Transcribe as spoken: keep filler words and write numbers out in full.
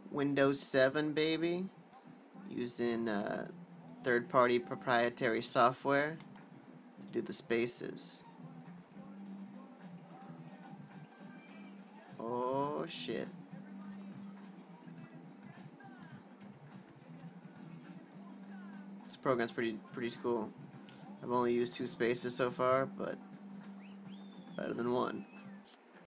Windows seven, baby, using uh, third-party proprietary software to do the spaces. Oh shit. This program's pretty pretty cool. I've only used two spaces so far, but better than one.